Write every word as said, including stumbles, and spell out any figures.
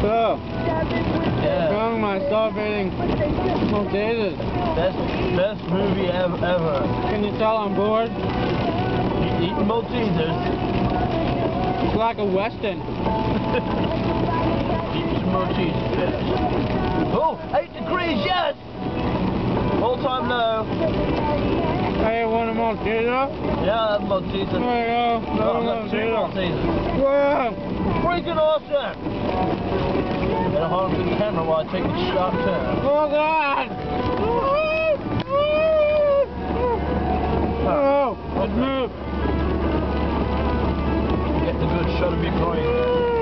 So, Yeah. showing myself eating maltesers. Best, best movie ever, ever. Can you tell I'm bored? You eating maltesers. It's like a western. Eat some maltesers. Oh, eight degrees, yes! All time low. Hey, you want a malteser? Yeah, that's maltesers. There you go. Oh, Another I've got two malteser. maltesers. Wow! Freaking awesome! Better hold on to the camera while I take a sharp turn. Oh God! Oh, good move. Get the good shot of me going.